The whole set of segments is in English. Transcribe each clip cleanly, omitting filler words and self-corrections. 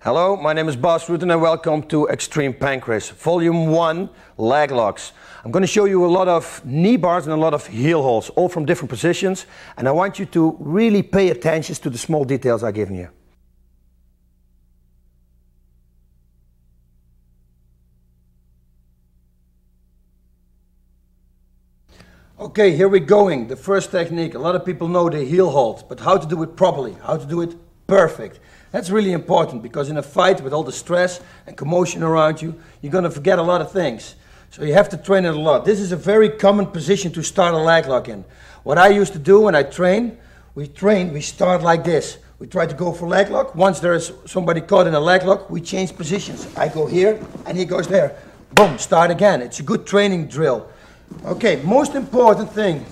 Hello, my name is Bas Rutten and welcome to Extreme Pancrase, Volume 1, Leg Locks. I'm going to show you a lot of knee bars and a lot of heel holds, all from different positions. And I want you to really pay attention to the small details I've given you. Okay, here we're going. The first technique. A lot of people know the heel hold, but how to do it properly, how to do it perfect. That's really important because in a fight with all the stress and commotion around you, you're going to forget a lot of things. So you have to train it a lot. This is a very common position to start a leg lock in. What I used to do when I we start like this. We try to go for leg lock. Once there is somebody caught in a leg lock, we change positions. I go here and he goes there. Boom, start again. It's a good training drill. Okay, most important thing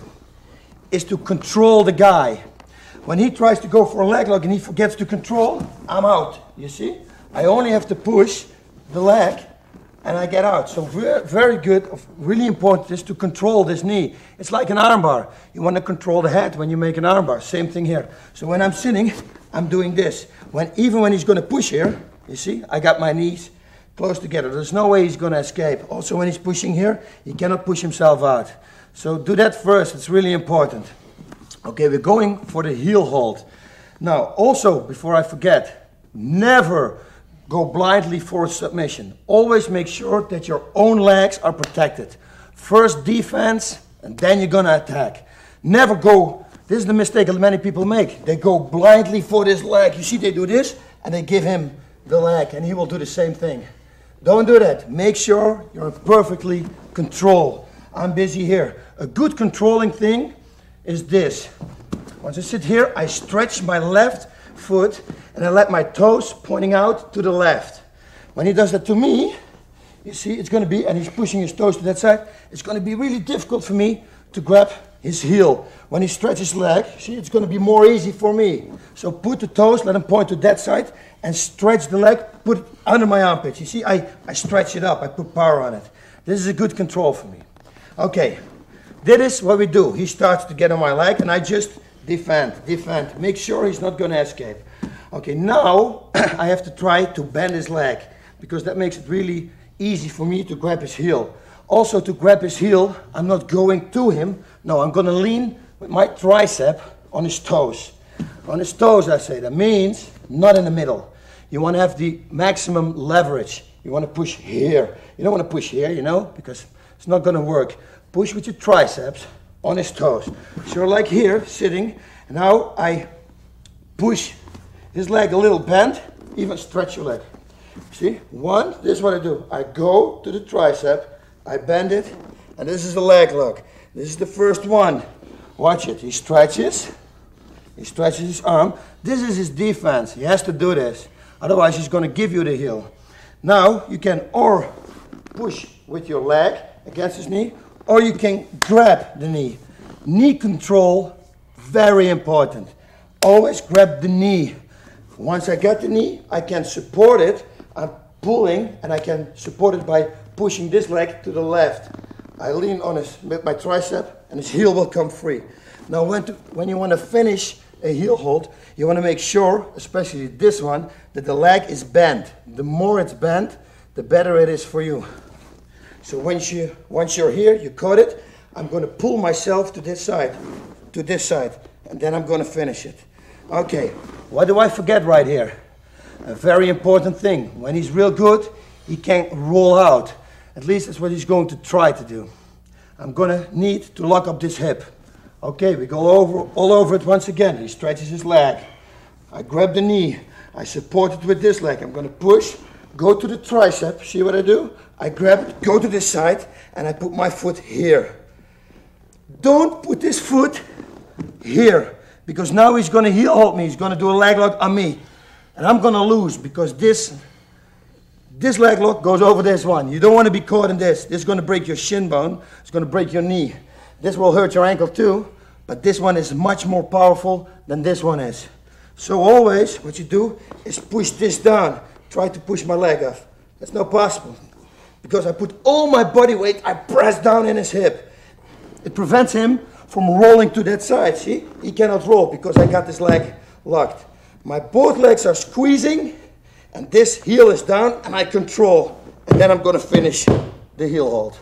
is to control the guy. When he tries to go for a leg lock and he forgets to control, I'm out, you see? I only have to push the leg and I get out. So very good, really important is to control this knee. It's like an armbar. You want to control the head when you make an armbar. Same thing here. So when I'm sitting, I'm doing this. Even when he's going to push here, you see, I got my knees close together. There's no way he's going to escape. Also when he's pushing here, he cannot push himself out. So do that first, it's really important. Okay, we're going for the heel hold. Now, also, before I forget, never go blindly for a submission. Always make sure that your own legs are protected. First defense, and then you're gonna attack. Never go, this is the mistake that many people make. They go blindly for this leg. You see, they do this, and they give him the leg, and he will do the same thing. Don't do that. Make sure you're perfectly controlled. I'm busy here. A good controlling thing is this. Once I sit here, I stretch my left foot and I let my toes pointing out to the left. When he does that to me, you see, it's going to be, and he's pushing his toes to that side, it's going to be really difficult for me to grab his heel. When he stretches his leg, see, it's going to be more easy for me. So put the toes, let him point to that side, and stretch the leg, put it under my armpits. You see, I stretch it up, I put power on it. This is a good control for me. Okay. That is what we do. He starts to get on my leg and I just defend. Make sure he's not going to escape. Okay, now I have to try to bend his leg because that makes it really easy for me to grab his heel. Also to grab his heel, I'm not going to him. No, I'm going to lean with my tricep on his toes. On his toes, I say. That means not in the middle. You want to have the maximum leverage. You want to push here. You don't want to push here, you know, because it's not going to work. Push with your triceps on his toes. So you're like here, sitting, and now I push his leg a little bent, even stretch your leg. See, one, this is what I do. I go to the tricep, I bend it, and this is the leg lock. This is the first one. Watch it, he stretches his arm. This is his defense, he has to do this. Otherwise he's going to give you the heel. Now you can or push with your leg against his knee, or you can grab the knee. Knee control, very important. Always grab the knee. Once I get the knee, I can support it. I'm pulling and I can support it by pushing this leg to the left. I lean on with my tricep and his heel will come free. Now when you want to finish a heel hold, you want to make sure, especially this one, that the leg is bent. The more it's bent, the better it is for you. So once you're here, you caught it, I'm going to pull myself to this side, and then I'm going to finish it. Okay, what do I forget right here? A very important thing. When he's real good, he can't roll out. At least that's what he's going to try to do. I'm going to need to lock up this hip. Okay, we go all over it once again. He stretches his leg. I grab the knee. I support it with this leg. I'm going to push, go to the tricep. See what I do? I grab it, go to this side, and I put my foot here. Don't put this foot here, because now he's going to heel hold me. He's going to do a leg lock on me. And I'm going to lose, because this leg lock goes over this one. You don't want to be caught in this. This is going to break your shin bone. It's going to break your knee. This will hurt your ankle too, but this one is much more powerful than this one is. So always, what you do is push this down. Try to push my leg off. That's not possible. Because I put all my body weight, I press down in his hip. It prevents him from rolling to that side, see? He cannot roll because I got this leg locked. My both legs are squeezing And this heel is down and I control. And then I'm going to finish the heel hold.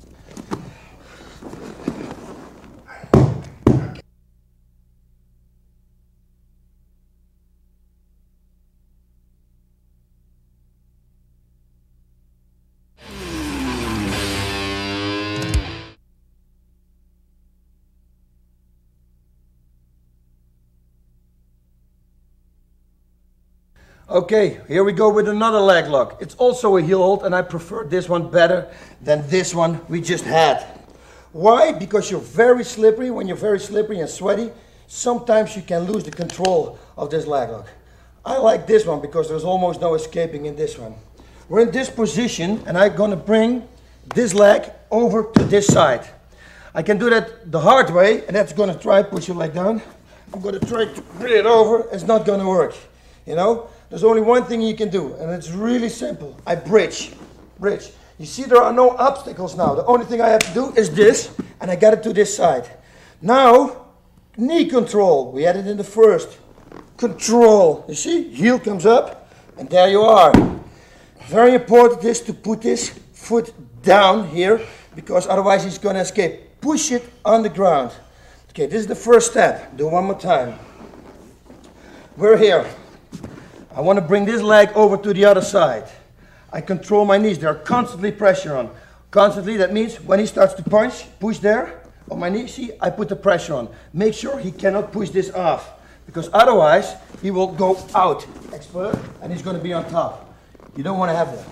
Okay, here we go with another leg lock. It's also a heel hold and I prefer this one better than this one we just had. Why? Because you're very slippery. When you're very slippery and sweaty, sometimes you can lose the control of this leg lock. I like this one because there's almost no escaping in this one. We're in this position and I'm going to bring this leg over to this side. I can do that the hard way, and that's going to try push your leg down. I'm going to try to bring it over. It's not going to work. You know, there's only one thing you can do, and it's really simple. I bridge. You see, there are no obstacles now. The only thing I have to do is this, and I got it to this side. Now, knee control. We had it in the first. Control. You see, heel comes up, and there you are. Very important is to put this foot down here, because otherwise he's going to escape. Push it on the ground. Okay, this is the first step. Do one more time. We're here. I want to bring this leg over to the other side. I control my knees. They're constantly pressure on. Constantly, that means when he starts to punch, push there on my knee. See, I put the pressure on. Make sure he cannot push this off, because otherwise he will go out, expert, and he's going to be on top. You don't want to have that.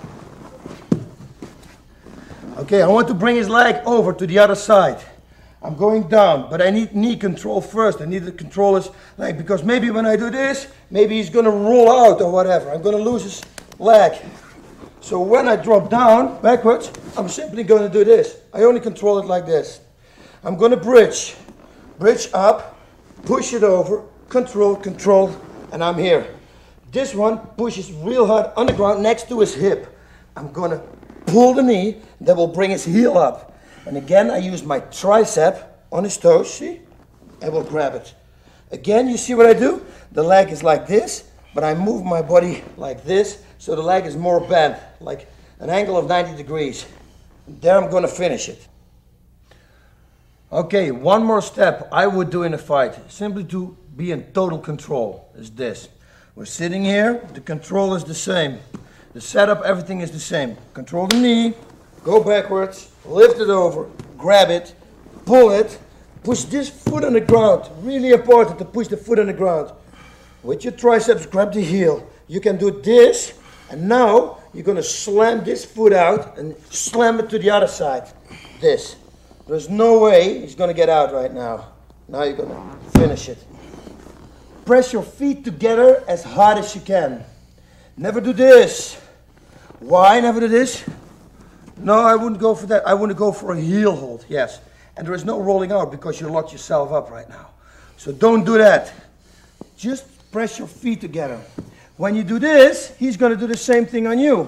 Okay, I want to bring his leg over to the other side. I'm going down, but I need knee control first. I need to control his leg, because maybe when I do this, maybe he's going to roll out or whatever. I'm going to lose his leg. So when I drop down, backwards, I'm simply going to do this. I only control it like this. I'm going to bridge. Bridge up, push it over, control, and I'm here. This one pushes real hard on the ground next to his hip. I'm going to pull the knee, that will bring his heel up. And again, I use my tricep on his toes, see? I will grab it. Again, you see what I do? The leg is like this, but I move my body like this, so the leg is more bent, like an angle of 90 degrees. And there I'm going to finish it. Okay, one more step I would do in a fight, simply to be in total control, is this. We're sitting here, the control is the same. The setup, everything is the same. Control the knee, go backwards, lift it over, grab it, pull it, push this foot on the ground. Really important to push the foot on the ground. With your triceps, grab the heel. You can do this, and now you're going to slam this foot out and slam it to the other side. This. There's no way he's going to get out right now. Now you're going to finish it. Press your feet together as hard as you can. Never do this. Why never do this? No, I wouldn't go for that. I want to go for a heel hold, yes. And there is no rolling out because you locked yourself up right now. So don't do that. Just press your feet together. When you do this, he's going to do the same thing on you.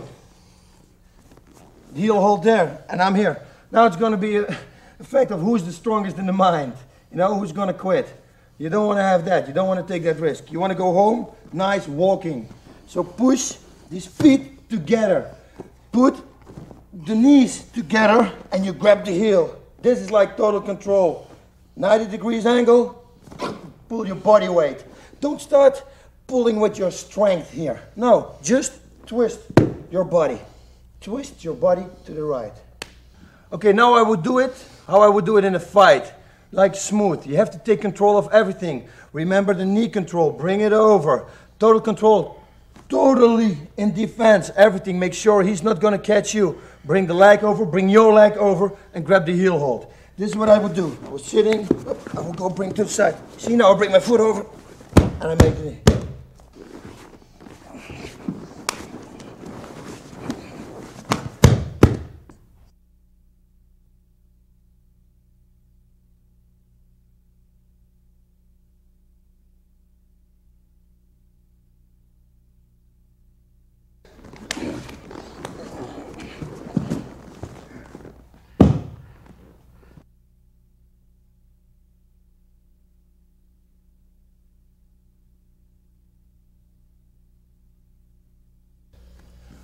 Heel hold there, and I'm here. Now it's going to be a fact of who's the strongest in the mind. You know, who's going to quit. You don't want to have that. You don't want to take that risk. You want to go home, nice walking. So push these feet together. Put the knees together and you grab the heel. This is like total control. 90 degrees angle, pull your body weight. Don't start pulling with your strength here. No, just twist your body. Twist your body to the right. Okay, now I would do it how I would do it in a fight. Like smooth. You have to take control of everything. Remember the knee control. Bring it over. Total control. Totally in defense. Everything. Make sure he's not going to catch you. Bring the leg over. Bring your leg over. And grab the heel hold. This is what I would do. I was sitting. I will go bring to the side. See, now I bring my foot over. And I make the knee.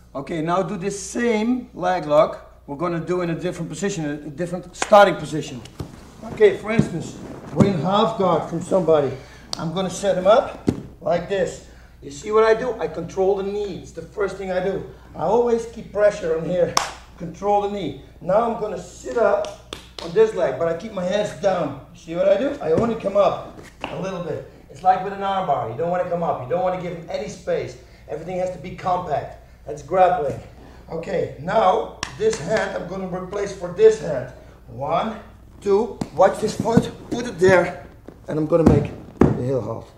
Okay, now do this same leg lock. We're going to do in a different position, a different starting position. Okay, for instance, we're in half guard from somebody. I'm going to set him up like this. You see what I do? I control the knee. It's the first thing I do. I always keep pressure on here. Control the knee. Now I'm going to sit up on this leg, but I keep my hands down. See what I do? I only come up a little bit. It's like with an arm bar. You don't want to come up. You don't want to give him any space. Everything has to be compact. That's grappling. Okay, now this hand I'm going to replace for this hand. 1, 2, watch this foot, put it there, and I'm going to make the heel halt.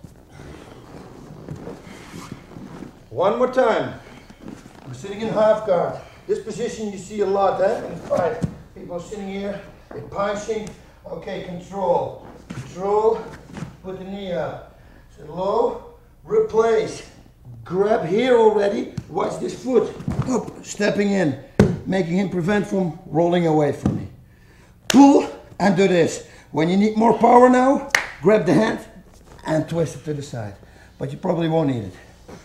One more time. We're sitting in half guard. This position you see a lot, in the fight. People are sitting here, they're punching. Okay, control. Control, put the knee up. Sit low, replace. Grab here already, watch this foot. Up, stepping in, making him prevent from rolling away from me. Pull and do this. When you need more power now, grab the hand and twist it to the side. But you probably won't need it.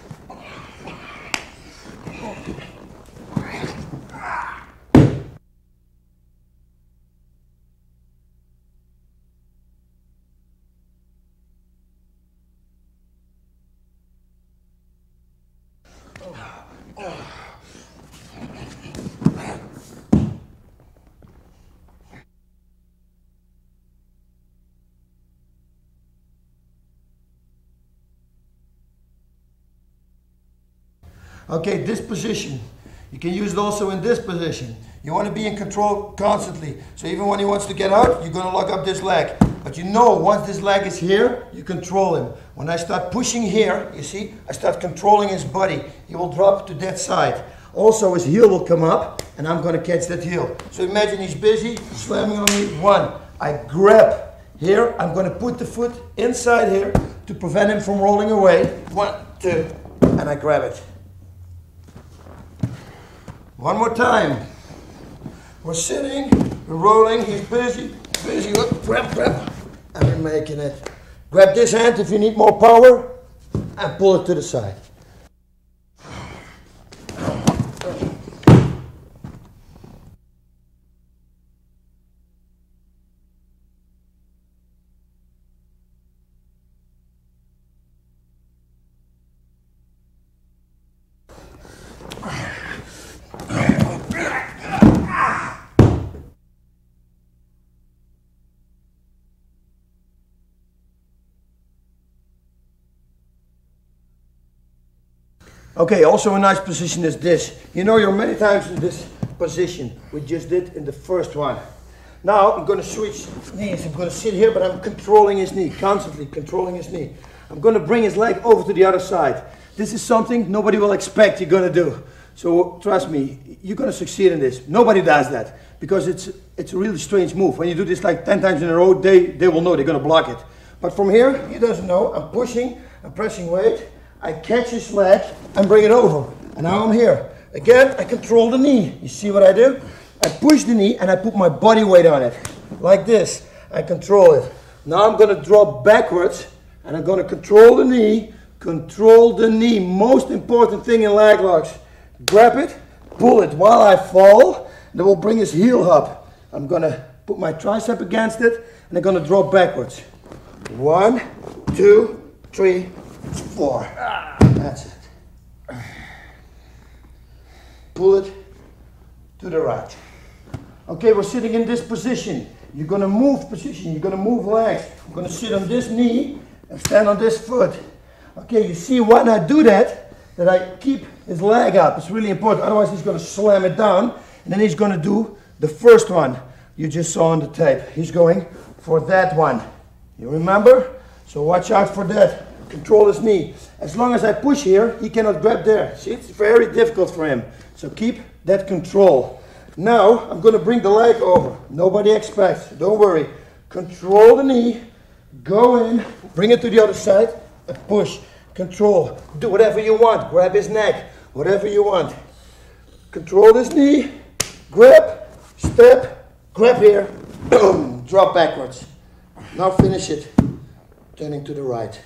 Okay, this position, you can use it also in this position. You want to be in control constantly. So even when he wants to get out, you're going to lock up this leg. But you know, once this leg is here, you control him. When I start pushing here, you see, I start controlling his body. He will drop to that side. Also, his heel will come up, and I'm going to catch that heel. So imagine he's busy, slamming on me. 1, I grab here. I'm going to put the foot inside here to prevent him from rolling away. 1, 2, and I grab it. One more time. We're sitting, we're rolling, he's busy, look, grab, and we're making it. Grab this hand if you need more power, and pull it to the side. Okay, also a nice position is this. You know, you're many times in this position. We just did in the first one. Now I'm going to switch knees. I'm going to sit here, but I'm controlling his knee, constantly controlling his knee. I'm going to bring his leg over to the other side. This is something nobody will expect you're going to do. So trust me, you're going to succeed in this. Nobody does that because it's a really strange move. When you do this like 10 times in a row, they will know they're going to block it. But from here, he doesn't know. I'm pushing, I'm pressing weight. I catch his leg and bring it over. And now I'm here. Again, I control the knee. You see what I do? I push the knee and I put my body weight on it. Like this. I control it. Now I'm going to drop backwards and I'm going to control the knee. Control the knee. Most important thing in leg locks. Grab it, pull it while I fall. That will bring his heel up. I'm going to put my tricep against it and I'm going to drop backwards. 1, 2, 3, 4. That's it. Pull it to the right. Okay, we're sitting in this position. You're going to move position. You're going to move legs. I'm going to sit on this knee and stand on this foot. Okay, you see when I do that I keep his leg up. It's really important. Otherwise, he's going to slam it down. And then he's going to do the first one you just saw on the tape. He's going for that one. You remember? So watch out for that. Control his knee. As long as I push here, he cannot grab there. See, it's very difficult for him. So keep that control. Now, I'm going to bring the leg over. Nobody expects. Don't worry. Control the knee. Go in. Bring it to the other side. And push. Control. Do whatever you want. Grab his neck. Whatever you want. Control this knee. Grab. Step. Grab here. Drop backwards. Now finish it. Turning to the right.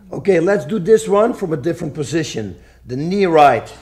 Okay, let's do this one from a different position. The knee right.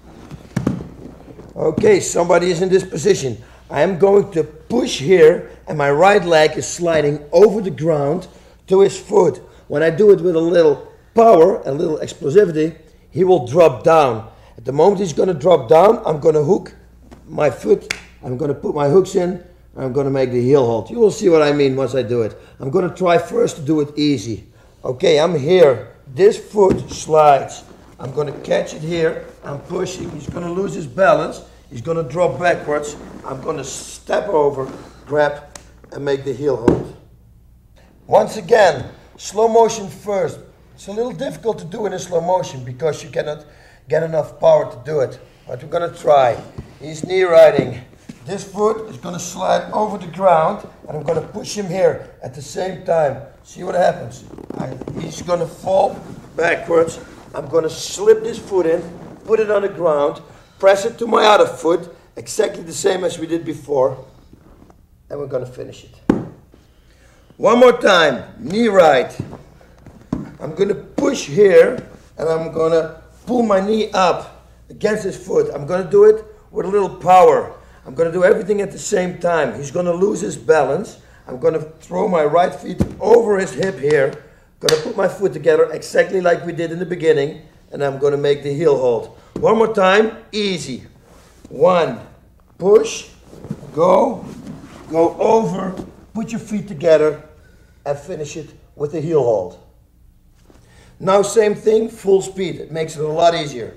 Okay, somebody is in this position. I am going to push here and my right leg is sliding over the ground to his foot. When I do it with a little power, a little explosivity, he will drop down. At the moment he's going to drop down, I'm going to hook my foot. I'm going to put my hooks in. I'm going to make the heel hold. You will see what I mean once I do it. I'm going to try first to do it easy. Okay, I'm here. This foot slides. I'm going to catch it here. I'm pushing. He's going to lose his balance. He's going to drop backwards. I'm going to step over, grab, and make the heel hold. Once again, slow motion first. It's a little difficult to do it in slow motion because you cannot get enough power to do it. But we're going to try. He's knee riding. This foot is going to slide over the ground and I'm going to push him here at the same time. See what happens. He's going to fall backwards. I'm going to slip this foot in, put it on the ground, press it to my other foot, exactly the same as we did before. And we're going to finish it. One more time, knee right. I'm going to push here and I'm going to pull my knee up against his foot. I'm going to do it with a little power. I'm going to do everything at the same time. He's going to lose his balance. I'm going to throw my right feet over his hip here. I'm going to put my foot together exactly like we did in the beginning. And I'm going to make the heel hold. One more time, easy. One, push, go over, put your feet together, and finish it with the heel hold. Now same thing, full speed. It makes it a lot easier.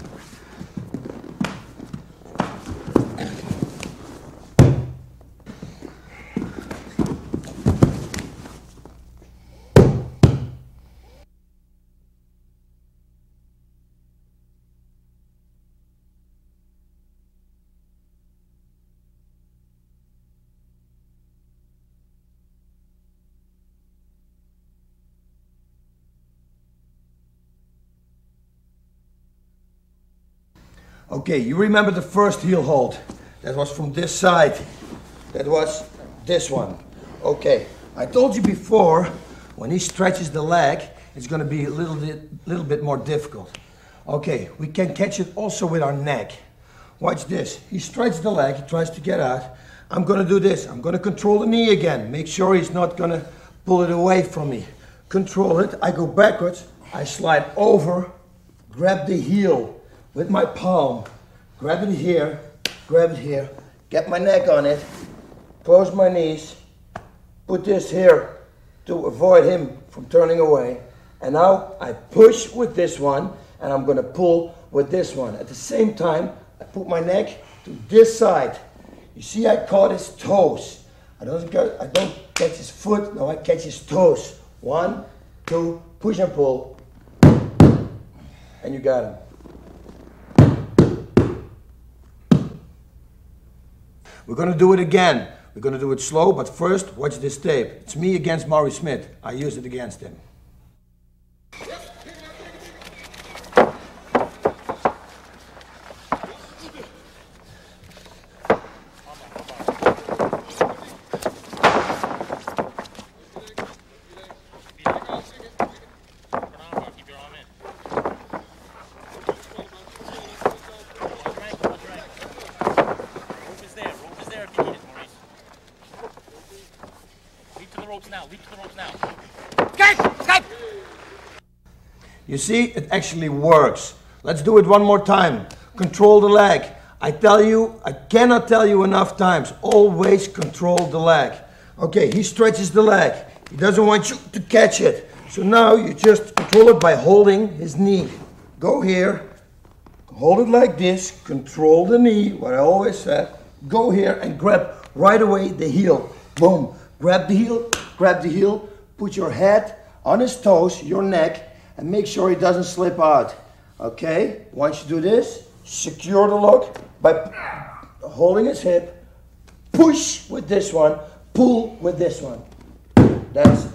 Okay, you remember the first heel hold. That was from this side. That was this one. Okay, I told you before, when he stretches the leg, it's going to be a little bit more difficult. Okay, we can catch it also with our neck. Watch this. He stretches the leg, he tries to get out. I'm going to do this. I'm going to control the knee again. Make sure he's not going to pull it away from me. Control it. I go backwards. I slide over, grab the heel with my palm, grab it here, get my neck on it, close my knees, put this here to avoid him from turning away. And now I push with this one and I'm going to pull with this one. At the same time, I put my neck to this side. You see, I caught his toes. I don't catch his foot, no, I catch his toes. 1, 2, push and pull, and you got him. We're going to do it again. We're going to do it slow, but first, watch this tape. It's me against Maury Smith. I use it against him. You see, it actually works. Let's do it one more time. Control the leg. I cannot tell you enough times, always control the leg. Okay, he stretches the leg. He doesn't want you to catch it. So now you just control it by holding his knee. Go here, hold it like this, control the knee, what I always said. Go here and grab right away the heel. Boom, grab the heel, put your head on his toes, your neck, and make sure he doesn't slip out. Okay, once you do this, secure the lock by holding his hip, push with this one, pull with this one. That's it.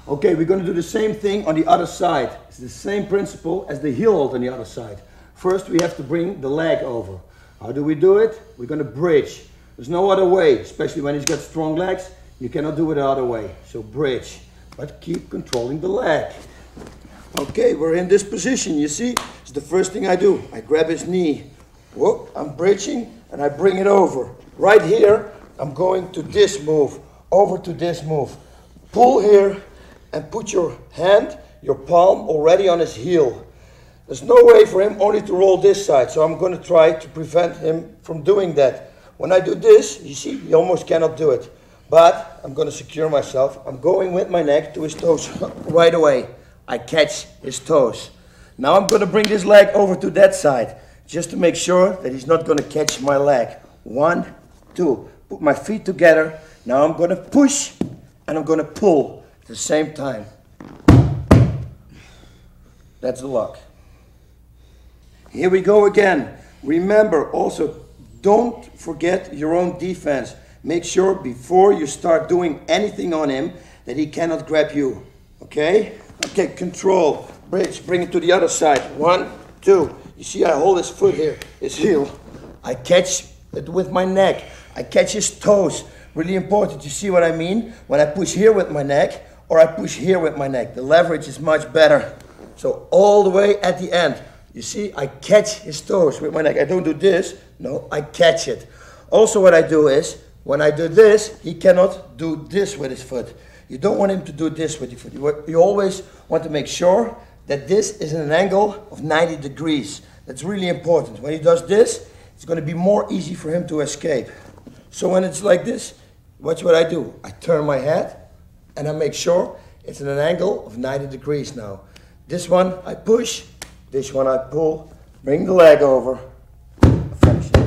Okay, we're going to do the same thing on the other side. It's the same principle as the heel hold on the other side. First, we have to bring the leg over. How do we do it? We're going to bridge. There's no other way, especially when he's got strong legs. You cannot do it the other way. So bridge, but keep controlling the leg. Okay, we're in this position, you see? It's the first thing I do. I grab his knee. Whoop, I'm bridging and I bring it over. Right here, I'm going to this move, over to this move. Pull here and put your hand, your palm already on his heel. There's no way for him only to roll this side, so I'm going to try to prevent him from doing that. When I do this, you see, he almost cannot do it. But I'm going to secure myself. I'm going with my neck to his toes right away. I catch his toes. Now I'm going to bring this leg over to that side, just to make sure that he's not going to catch my leg. 1, 2. Put my feet together. Now I'm going to push and I'm going to pull at the same time. That's the lock. Here we go again. Remember also, don't forget your own defense. Make sure before you start doing anything on him that he cannot grab you. Okay? Okay, control. Bridge, bring it to the other side. 1, 2. You see I hold his foot here, his heel. I catch it with my neck. I catch his toes. Really important. You see what I mean? When I push here with my neck or I push here with my neck. The leverage is much better. So all the way at the end. You see, I catch his toes with my neck. I don't do this. No, I catch it. Also what I do is, when I do this, he cannot do this with his foot. You don't want him to do this with your foot. You always want to make sure that this is in an angle of 90 degrees. That's really important. When he does this, it's going to be more easy for him to escape. So when it's like this, watch what I do. I turn my head and I make sure it's in an angle of 90 degrees now. This one I push, this one I pull, bring the leg over, finish it.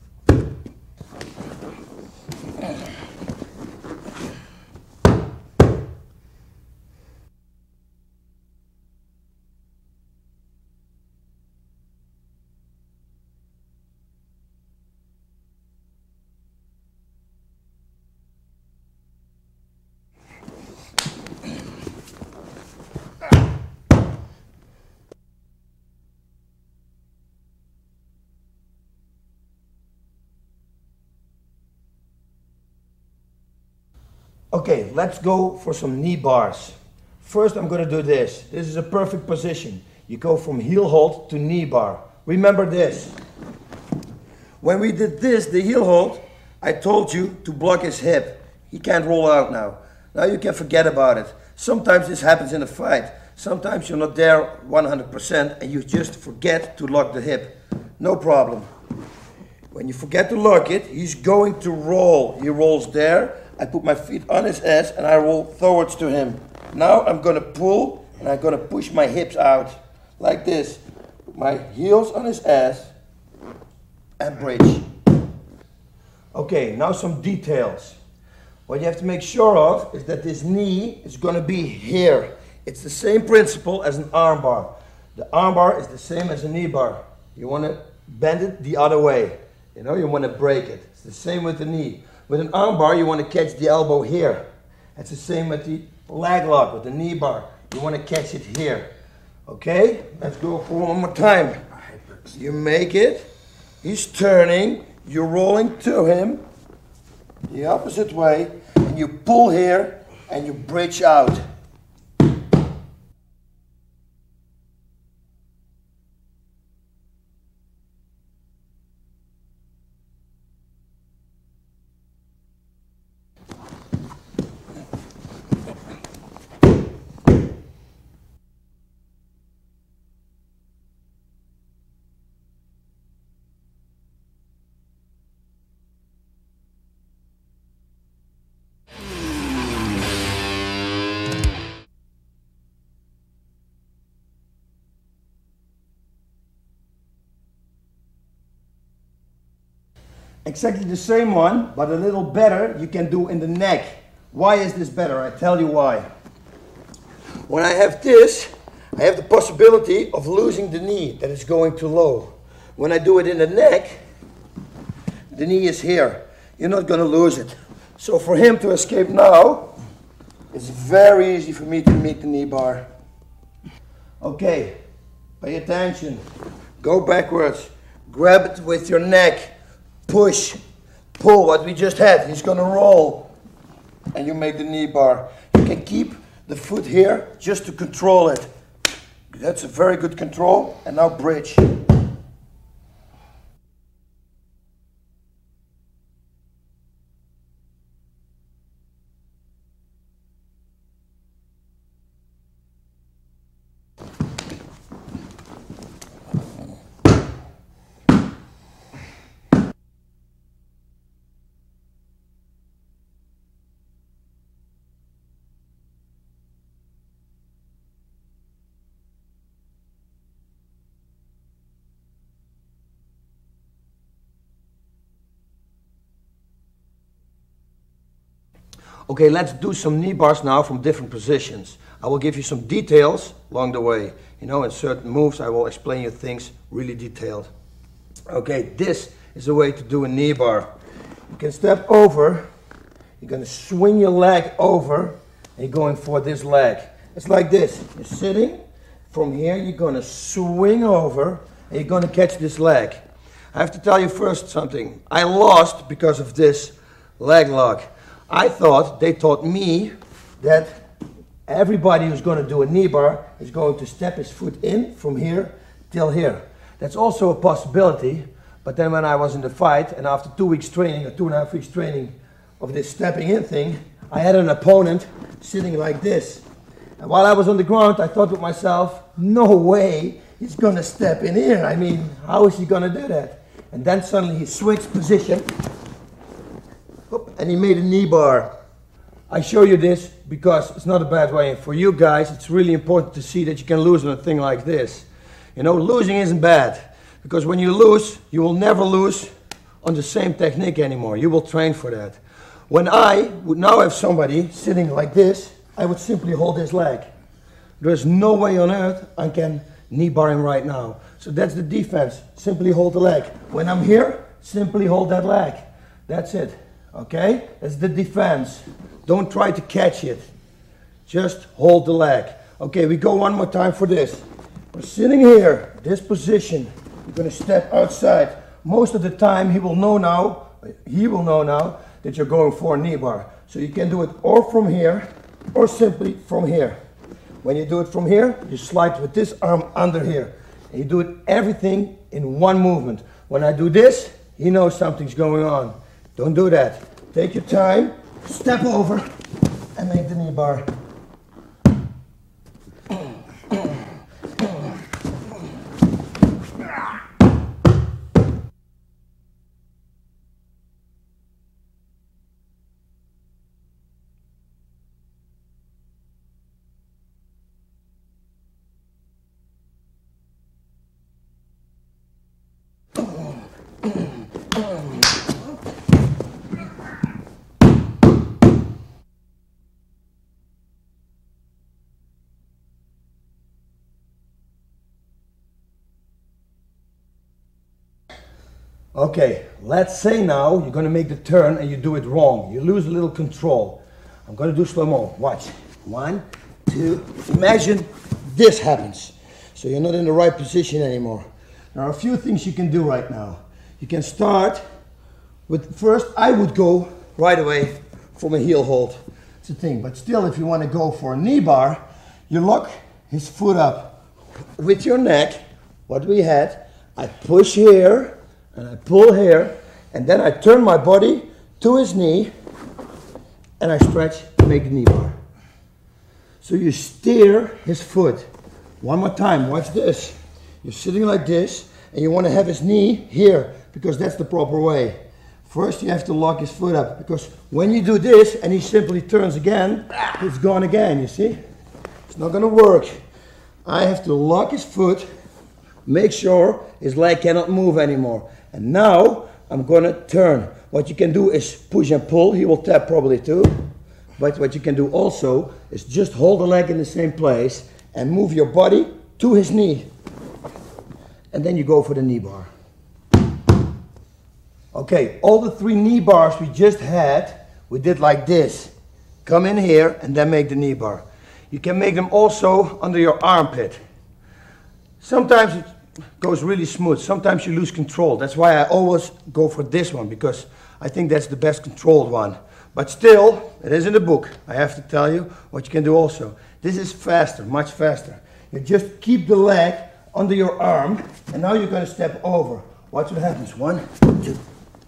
Okay, let's go for some knee bars. First I'm going to do this. This is a perfect position. You go from heel hold to knee bar. Remember this. When we did this, the heel hold, I told you to block his hip. He can't roll out now. Now you can forget about it. Sometimes this happens in a fight. Sometimes you're not there 100% and you just forget to lock the hip. No problem. When you forget to lock it, he's going to roll. He rolls there. I put my feet on his ass and I roll forwards to him. Now I'm going to pull and I'm going to push my hips out like this. Put my heels on his ass and bridge. Okay, now some details. What you have to make sure of is that this knee is going to be here. It's the same principle as an arm bar. The arm bar is the same as a knee bar. You want to bend it the other way. You know, you want to break it. It's the same with the knee. With an arm bar, you want to catch the elbow here. It's the same with the leg lock, with the knee bar. You want to catch it here. Okay? Let's go for one more time. You make it. He's turning. You're rolling to him the opposite way. And you pull here and you bridge out. Exactly the same one, but a little better you can do in the neck. Why is this better? I tell you why. When I have this, I have the possibility of losing the knee that is going too low. When I do it in the neck, the knee is here. You're not going to lose it. So for him to escape now, It's very easy for me to meet the knee bar. Okay, pay attention. Go backwards. Grab it with your neck. Push. Pull what we just had. He's gonna roll. And you make the knee bar. You can keep the foot here just to control it. That's a very good control. And now bridge. Okay, let's do some knee bars now from different positions. I will give you some details along the way. You know, in certain moves I will explain you things really detailed. Okay, this is a way to do a knee bar. You can step over, you're going to swing your leg over, and you're going for this leg. It's like this. You're sitting, from here you're going to swing over, and you're going to catch this leg. I have to tell you first something. I lost because of this leg lock. I thought they taught me that everybody who's going to do a knee bar is going to step his foot in from here till here. That's also a possibility, but then when I was in the fight and after 2 weeks training or 2.5 weeks training of this stepping in thing, I had an opponent sitting like this. And while I was on the ground, I thought to myself, no way he's going to step in here. I mean, how is he going to do that? And then suddenly he switched position. And he made a knee bar. I show you this because it's not a bad way. And for you guys, it's really important to see that you can lose on a thing like this. You know, losing isn't bad. Because when you lose, you will never lose on the same technique anymore. You will train for that. When I would now have somebody sitting like this, I would simply hold his leg. There's no way on earth I can knee bar him right now. So that's the defense. Simply hold the leg. When I'm here, simply hold that leg. That's it. Okay, that's the defense. Don't try to catch it. Just hold the leg. Okay, we go one more time for this. We're sitting here, this position. You're going to step outside. Most of the time he will know now that you're going for a knee bar. So you can do it or from here or simply from here. When you do it from here, you slide with this arm under here. And you do it everything in one movement. When I do this, he knows something's going on. Don't do that. Take your time, step over, and make the knee bar. Okay, let's say now you're going to make the turn and you do it wrong. You lose a little control. I'm going to do slow-mo. Watch. 1, 2. Imagine this happens. So you're not in the right position anymore. There are a few things you can do right now. You can start with, first I would go right away from a heel hold. It's a thing. But still, if you want to go for a knee bar, you lock his foot up with your neck, what we had. I push here. And I pull here, and then I turn my body to his knee, and I stretch to make the knee bar. So you steer his foot. One more time, watch this. You're sitting like this, and you want to have his knee here, because that's the proper way. First you have to lock his foot up, because when you do this, and he simply turns again, it's gone again, you see? It's not going to work. I have to lock his foot, make sure his leg cannot move anymore. And now I'm going to turn. What you can do is push and pull. He will tap probably too. But what you can do also is just hold the leg in the same place and move your body to his knee. And then you go for the knee bar. Okay, all the 3 knee bars we just had, we did like this. come in here, and then make the knee bar. You can make them also under your armpit. Sometimes it goes really smooth, sometimes you lose control. That's why I always go for this one, because I think that's the best controlled one. But still, it is in the book. I have to tell you what you can do also. This is faster, much faster. You just keep the leg under your arm, and now you're going to step over. Watch what happens. 1, 2.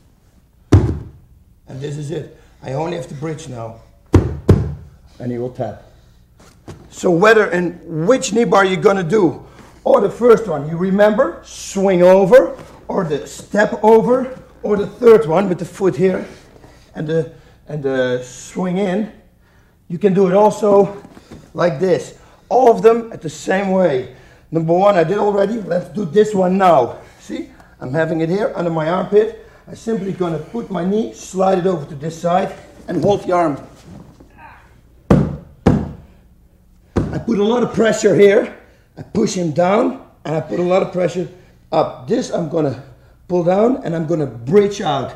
And this is it. I only have to bridge now. And he will tap. So whether in which knee bar you're going to do, or the first one, you remember, swing over, or the step over, or the third one with the foot here, and the swing in. You can do it also like this. All of them at the same way. Number 1 I did already. Let's do this one now. See, I'm having it here under my armpit. I'm simply going to put my knee, slide it over to this side, and hold the arm. I put a lot of pressure here. I push him down, and I put a lot of pressure up. This I'm going to pull down, and I'm going to bridge out.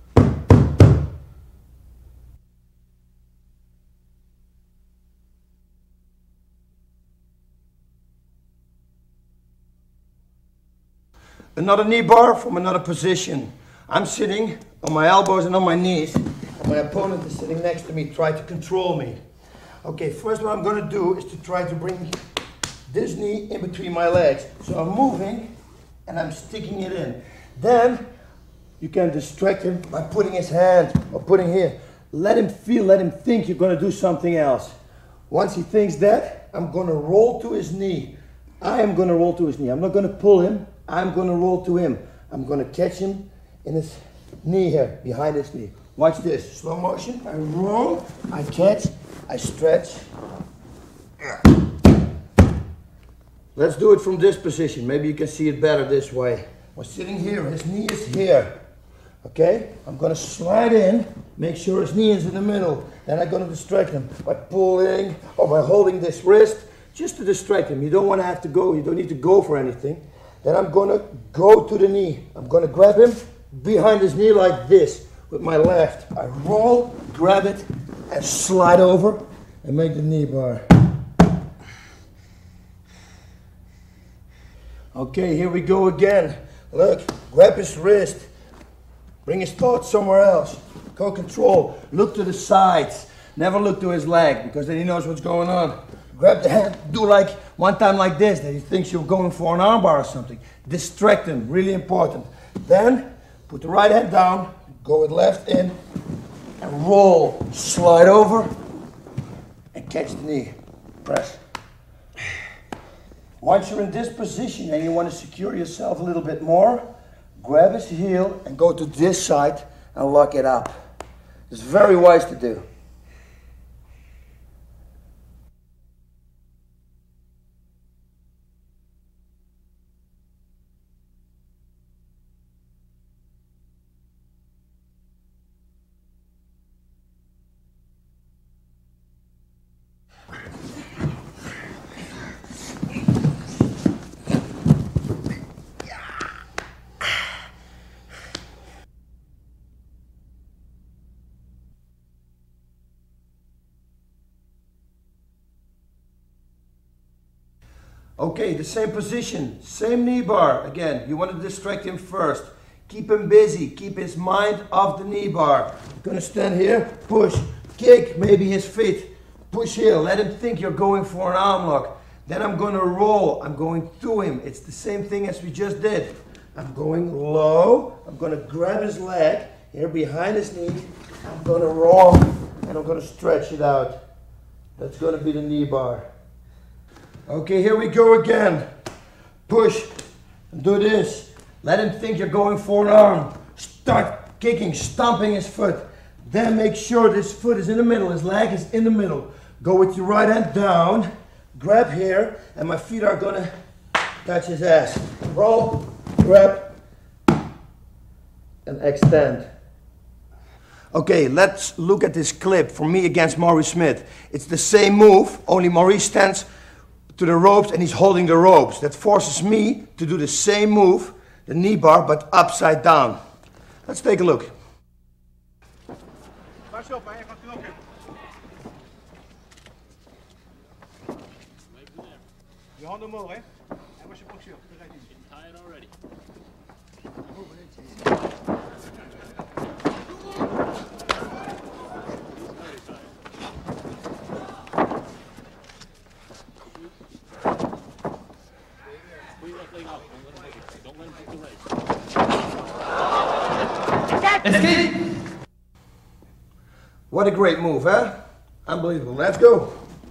Another knee bar from another position. I'm sitting on my elbows and on my knees. My opponent is sitting next to me, try to control me. Okay, first what I'm going to do is to try to bring this knee in between my legs. So I'm moving and I'm sticking it in. Then you can distract him by putting his hand or putting here. Let him feel, let him think you're going to do something else. Once he thinks that, I'm going to roll to his knee. I am going to roll to his knee. I'm not going to pull him. I'm going to roll to him. I'm going to catch him in his knee here, behind his knee. Watch this, slow motion. I roll, I catch, I stretch. Let's do it from this position. Maybe you can see it better this way. We're sitting here, his knee is here. Okay, I'm going to slide in, make sure his knee is in the middle. Then I'm going to distract him by pulling or by holding this wrist, just to distract him. You don't want to have to go, you don't need to go for anything. Then I'm going to go to the knee. I'm going to grab him behind his knee like this with my left. I roll, grab it, and slide over and make the knee bar. Okay, here we go again. Look, grab his wrist. Bring his thoughts somewhere else. Go control. Look to the sides. Never look to his leg, because then he knows what's going on. Grab the hand, do like one time like this, that he thinks you're going for an armbar or something. Distract him, really important. Then, put the right hand down, go with left in, and roll. Slide over, and catch the knee. Press. Once you're in this position and you want to secure yourself a little bit more, grab his heel and go to this side and lock it up. It's very wise to do. Okay, the same position, same knee bar. Again, you want to distract him first. Keep him busy, keep his mind off the knee bar. You're going to stand here, push, kick, maybe his feet. Push here, let him think you're going for an arm lock. Then I'm going to roll, I'm going through him. It's the same thing as we just did. I'm going low, I'm going to grab his leg, here behind his knee. I'm going to roll, and I'm going to stretch it out. That's going to be the knee bar. Okay, here we go again. Push, do this. Let him think you're going for an arm. Start kicking, stomping his foot. Then make sure this foot is in the middle, his leg is in the middle. Go with your right hand down, grab here, and my feet are gonna touch his ass. Roll, grab, and extend. Okay, let's look at this clip from me against Maurice Smith. It's the same move, only Maurice stands to the ropes and he's holding the ropes. That forces me to do the same move, the knee bar, but upside down. Let's take a look. Je handen omhoog, hè? En was je boxeur. Tired already. Put your left leg out. Don't let him take the race. What a great move, huh? Unbelievable. Let's go.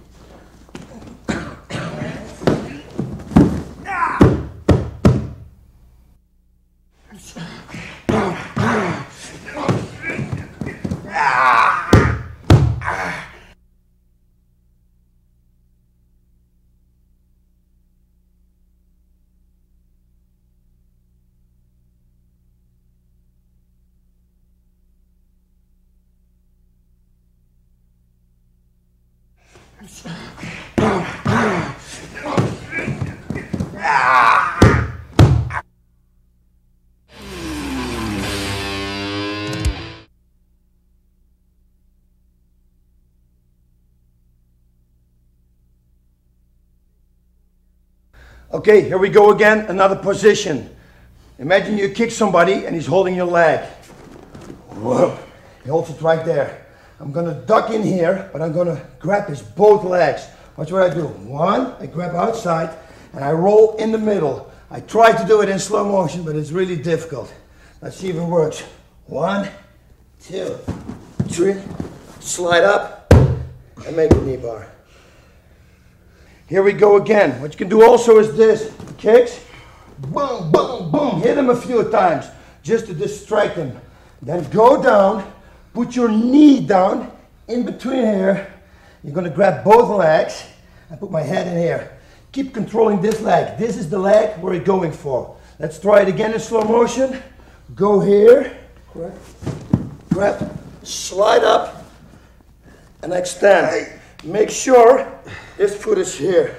Okay, here we go again, another position. Imagine you kick somebody and he's holding your leg. Whoa, he holds it right there. I'm gonna duck in here, but I'm gonna grab his both legs. Watch what I do. One, I grab outside and I roll in the middle. I try to do it in slow motion, but it's really difficult. Let's see if it works. 1, 2, 3, slide up and make a knee bar. Here we go again. What you can do also is this. Kicks. Boom, boom, boom. Hit him a few times just to distract him. Then go down. Put your knee down in between here. You're going to grab both legs and put my head in here. Keep controlling this leg. This is the leg we're going for. Let's try it again in slow motion. Go here. Grab. Slide up and extend. Make sure this foot is here.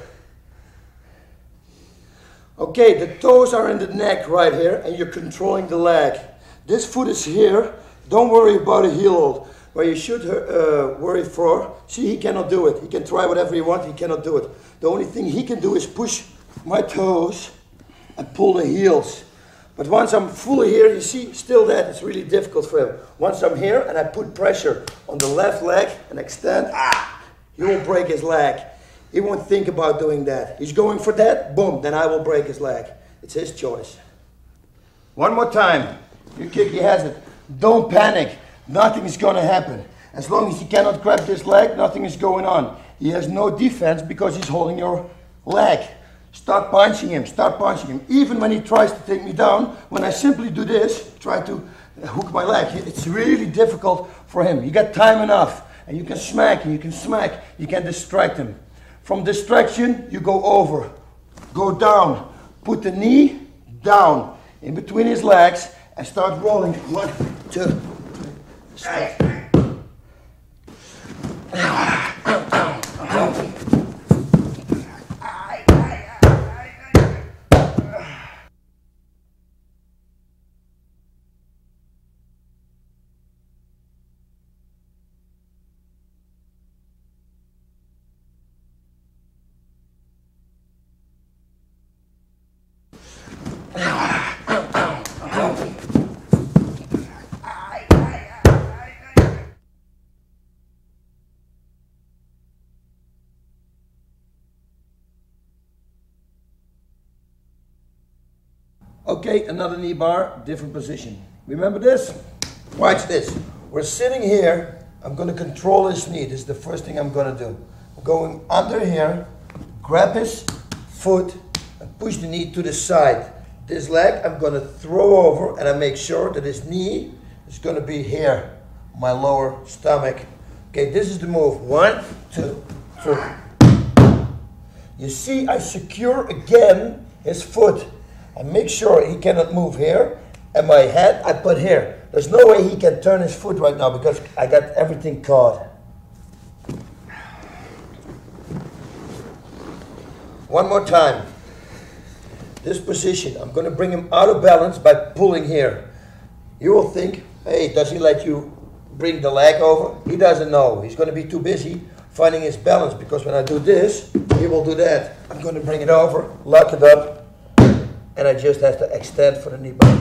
Okay, the toes are in the neck right here and you're controlling the leg. This foot is here. Don't worry about a heel hold. Where you should worry for, see, he cannot do it. He can try whatever he wants, he cannot do it. The only thing he can do is push my toes and pull the heels. But once I'm fully here, you see, still that, it's really difficult for him. Once I'm here and I put pressure on the left leg and extend, he won't break his leg. He won't think about doing that. He's going for that, boom, then I will break his leg. It's his choice. One more time. You kick, he has it. Don't panic. Nothing is going to happen. As long as he cannot grab this leg, nothing is going on. He has no defense because he's holding your leg. Start punching him, start punching him. Even when he tries to take me down, when I simply do this, try to hook my leg, it's really difficult for him. You got time enough. And you can smack, and you can smack, you can distract him. From distraction, you go over, go down, put the knee down in between his legs and start rolling. 1, 2, 3, stop. Okay, another knee bar, different position. Remember this? Watch this. We're sitting here. I'm going to control his knee. This is the first thing I'm going to do. I'm going under here, grab his foot, and push the knee to the side. This leg I'm going to throw over, and I make sure that his knee is going to be here, my lower stomach. Okay, this is the move. 1, 2, 3. You see, I secure again his foot. I make sure he cannot move here, and my head I put here. There's no way he can turn his foot right now because I got everything caught. One more time. This position, I'm going to bring him out of balance by pulling here. You will think, hey, does he let you bring the leg over? He doesn't know. He's going to be too busy finding his balance because when I do this, he will do that. I'm going to bring it over, lock it up, and I just have to extend for the knee bar.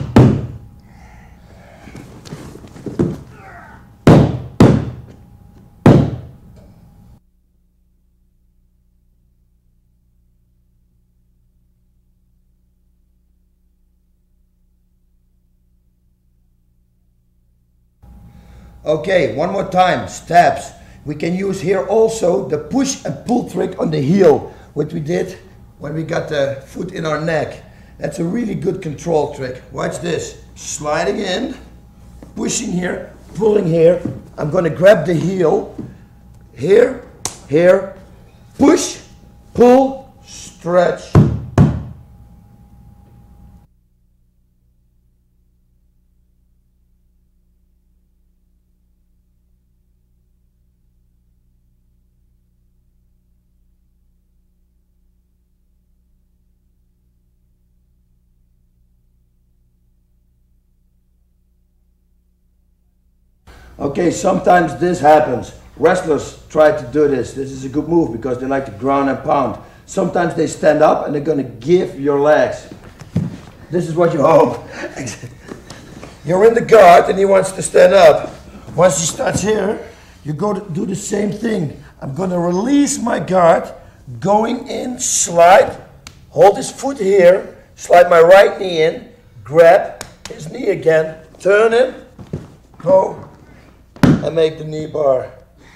Okay, one more time, steps. We can use here also the push and pull trick on the heel, what we did when we got the foot in our neck. That's a really good control trick. Watch this, sliding in, pushing here, pulling here. I'm gonna grab the heel, here, here, push, pull, stretch. Okay, sometimes this happens. Wrestlers try to do this. This is a good move because they like to ground and pound. Sometimes they stand up and they're going to give your legs. This is what you hope. You're in the guard and he wants to stand up. Once he starts here, you go to do the same thing. I'm going to release my guard, going in, slide, hold his foot here, slide my right knee in, grab his knee again, turn him, go, and make the knee bar.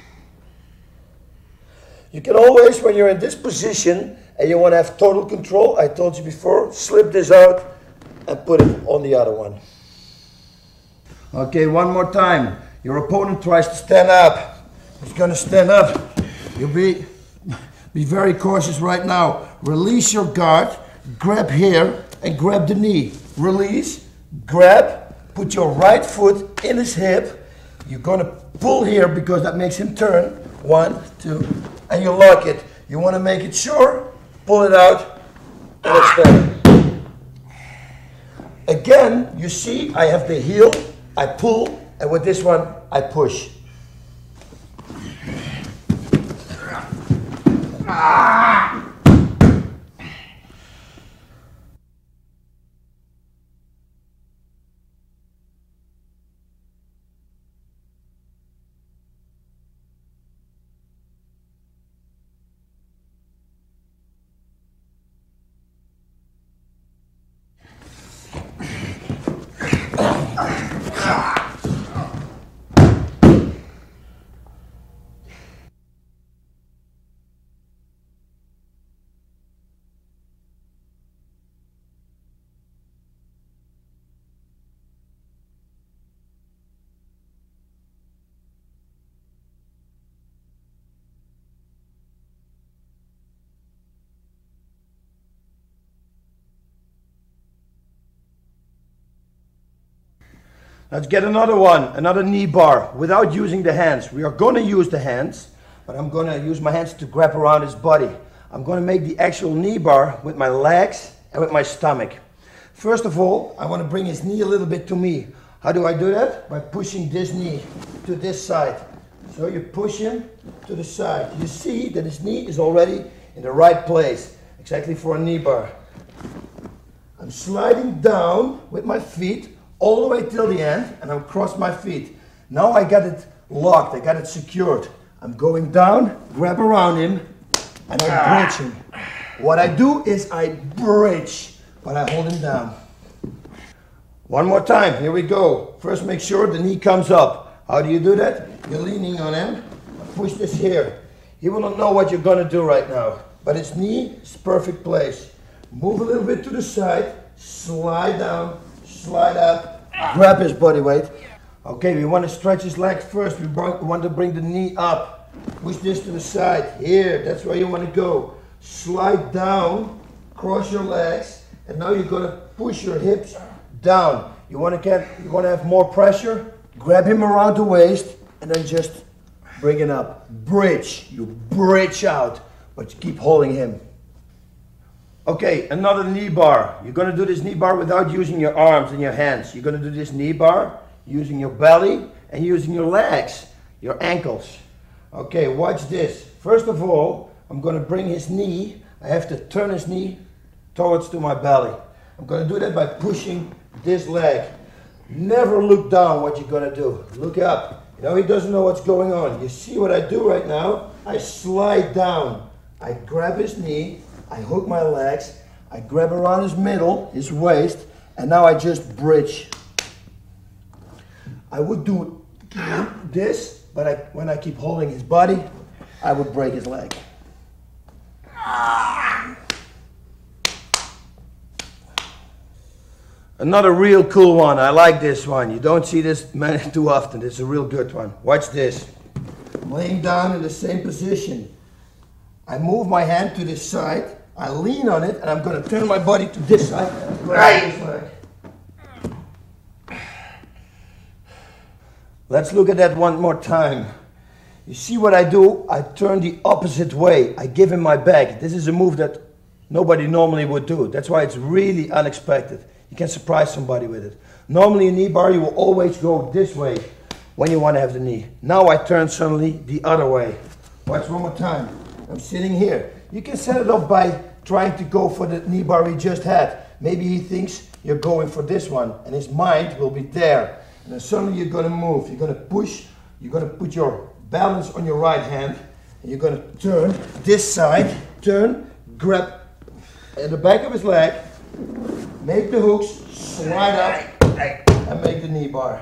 You can always, when you're in this position and you want to have total control, I told you before, slip this out and put it on the other one. Okay, one more time. Your opponent tries to stand up. He's going to stand up. You'll be very cautious right now. Release your guard, grab here and grab the knee. Release, grab, put your right foot in his hip. You're going to pull here because that makes him turn. 1, 2, and you lock it. You want to make it sure, pull it out, and extend. Again, you see, I have the heel, I pull, and with this one, I push. Let's get another one, another knee bar without using the hands. We are going to use the hands, but I'm going to use my hands to grab around his body. I'm going to make the actual knee bar with my legs and with my stomach. First of all, I want to bring his knee a little bit to me. How do I do that? By pushing this knee to this side. So you push him to the side. You see that his knee is already in the right place, exactly for a knee bar. I'm sliding down with my feet all the way till the end, and I'm cross my feet. Now I got it locked, I got it secured. I'm going down, grab around him, and I bridge him. What I do is I bridge, but I hold him down. One more time, here we go. First make sure the knee comes up. How do you do that? You're leaning on him, push this here. He will not know what you're gonna do right now, but his knee is perfect place. Move a little bit to the side, slide down, slide up, grab his body weight. Okay, we want to stretch his legs first. We want to bring the knee up. Push this to the side. Here, that's where you want to go. Slide down, cross your legs, and now you're going to push your hips down. You want to have more pressure. Grab him around the waist, and then just bring it up. Bridge. You bridge out, but you keep holding him. Okay, another knee bar. You're going to do this knee bar without using your arms and your hands. You're going to do this knee bar using your belly and using your legs, your ankles. Okay, watch this. First of all, I'm going to bring his knee, I have to turn his knee towards to my belly. I'm going to do that by pushing this leg. Never look down what you're going to do. Look up. You know, he doesn't know what's going on. You see what I do right now? I slide down. I grab his knee, I hook my legs, I grab around his middle, his waist, and now I just bridge. I would do this, but when I keep holding his body, I would break his leg. Another real cool one. I like this one. You don't see this too often. It's a real good one. Watch this. I'm laying down in the same position. I move my hand to this side. I lean on it, and I'm going to turn my body to this side. Right. Let's look at that one more time. You see what I do? I turn the opposite way. I give him my back. This is a move that nobody normally would do. That's why it's really unexpected. You can surprise somebody with it. Normally in knee bar you will always go this way when you want to have the knee. Now I turn suddenly the other way. Watch one more time. I'm sitting here. You can set it up by trying to go for the knee bar we just had. Maybe he thinks you're going for this one and his mind will be there. And then suddenly you're going to move. You're going to push. You're going to put your balance on your right hand. And you're going to turn this side. Turn, grab at the back of his leg. Make the hooks, slide up, and make the knee bar.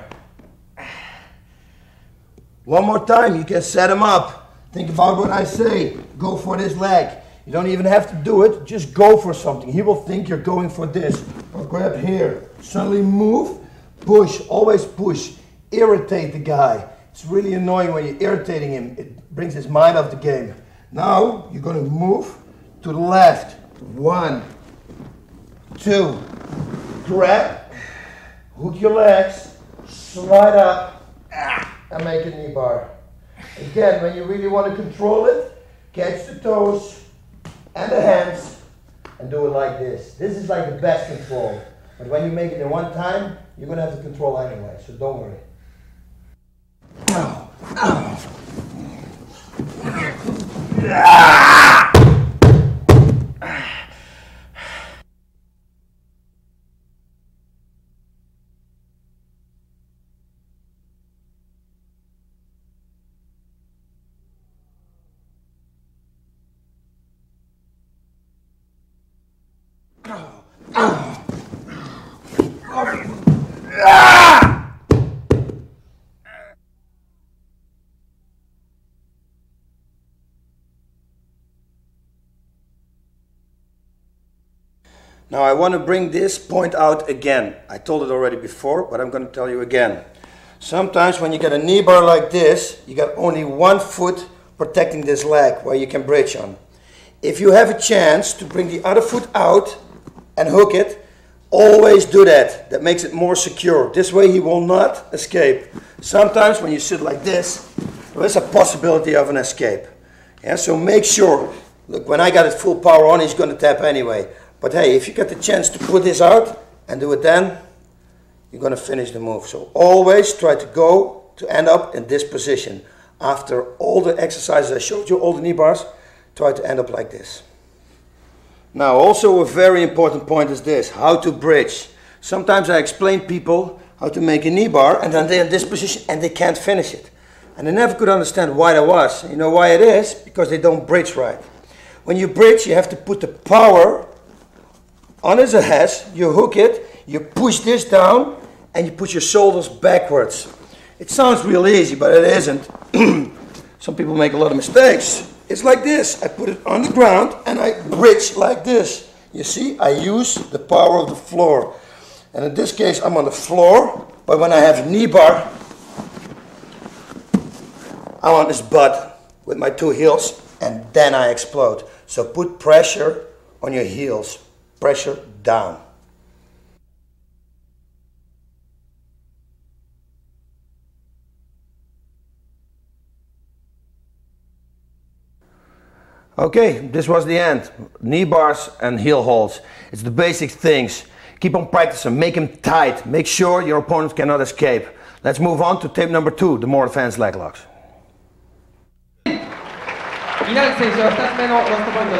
One more time, you can set him up. Think about what I say. Go for this leg. You don't even have to do it, just go for something. He will think you're going for this. Or grab here. Suddenly move, push, always push. Irritate the guy. It's really annoying when you're irritating him. It brings his mind off the game. Now, you're going to move to the left. 1, 2, grab, hook your legs, slide up, and make a knee bar. Again, when you really want to control it, catch the toes and the hands and do it like this. This is like the best control. But when you make it in one time, you're going to have the control anyway, so don't worry. Ow, ow. Now I want to bring this point out again. I told it already before, but I'm going to tell you again. Sometimes when you get a knee bar like this, you got only one foot protecting this leg where you can bridge on. If you have a chance to bring the other foot out and hook it, always do that. That makes it more secure. This way he will not escape. Sometimes when you sit like this, there is a possibility of an escape. Yeah, so make sure. Look, when I got it full power on, he's going to tap anyway. But hey, if you get the chance to put this out and do it then, you're going to finish the move. So always try to go to end up in this position. After all the exercises I showed you, all the knee bars, try to end up like this. Now also a very important point is this, how to bridge. Sometimes I explain people how to make a knee bar and then they're in this position and they can't finish it. And I never could understand why that was. You know why it is? Because they don't bridge right. When you bridge, you have to put the power on his ass, you hook it, you push this down, and you put your shoulders backwards. It sounds real easy, but it isn't. Some people make a lot of mistakes. It's like this. I put it on the ground, and I bridge like this. You see, I use the power of the floor. And in this case, I'm on the floor, but when I have a knee bar, I'm on this butt with my two heels, and then I explode. So put pressure on your heels. Pressure down. Okay, this was the end. Knee bars and heel holds. It's the basic things. Keep on practicing, make them tight. Make sure your opponent cannot escape. Let's move on to tip number 2, the more advanced leg locks. 稲垣選手は2つ目のロストポイントです。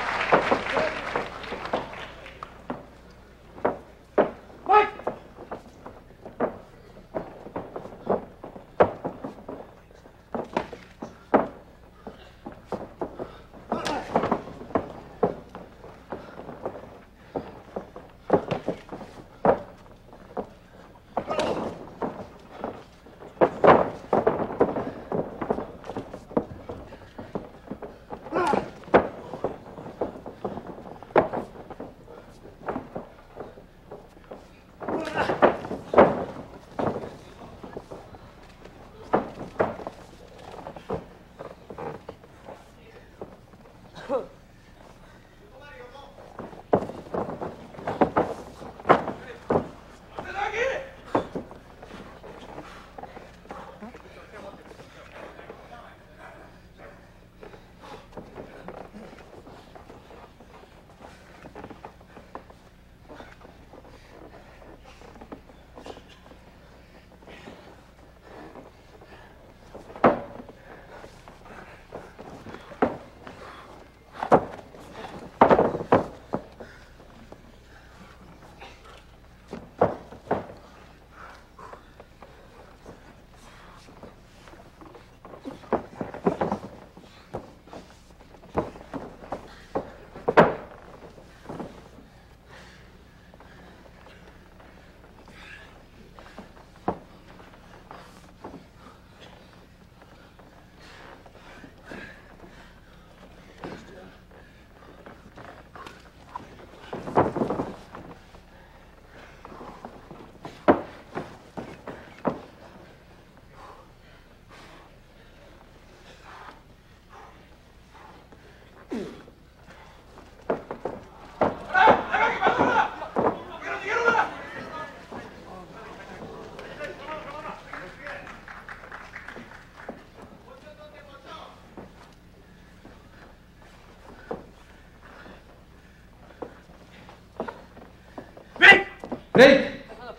ブレイク。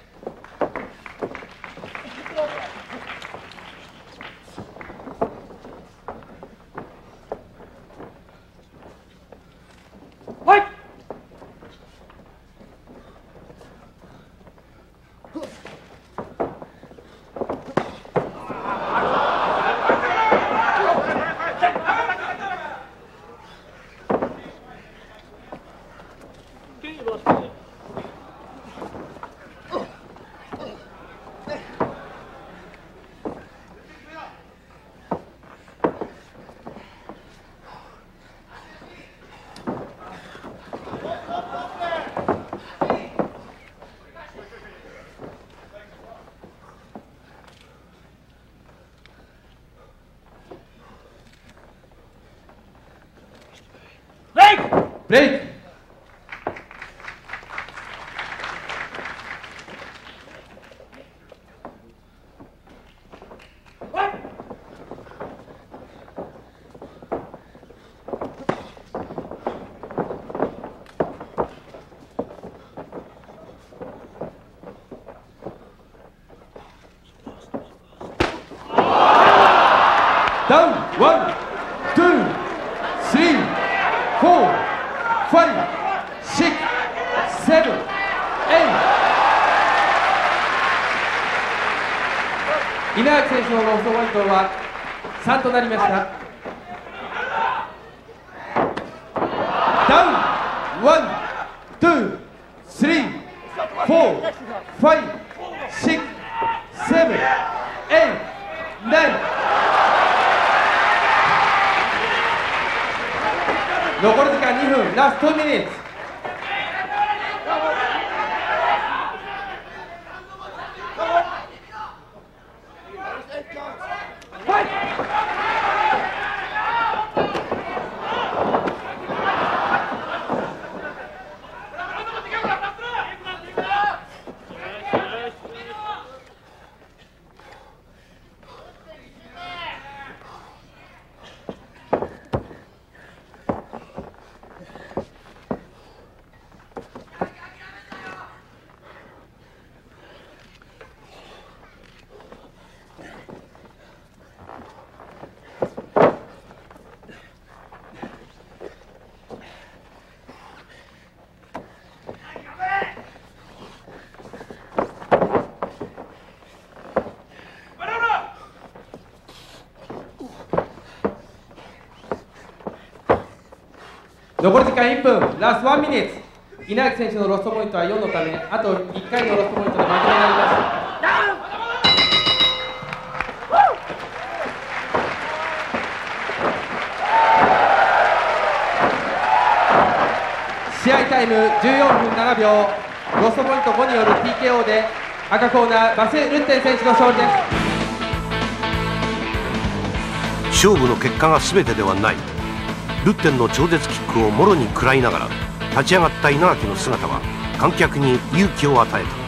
はい。ブレイク。ダウン、ワン、ツー、スリー、フォー、ファイブ、シックス、セブン、エイト。稲垣選手のロストポイントは3となりました。ダウン、ワン、ツー、スリー、フォー、ファイブ、シックス、セブン、エイト、ナイン。残り時間2分、ラスト2ミニッツ。 残り時間1分、ラスト1ミニッツ。稲垣選手のロストポイントは4のため、あと1回のロストポイントで負けになります。試合タイム14分7秒、ロストポイント5による TKO で赤コーナーバス・ルッテン選手の勝利です。 勝負の結果が全てではない。ルッテンの超絶キックをもろに食らいながら立ち上がった稲垣の姿は観客に勇気を与えた。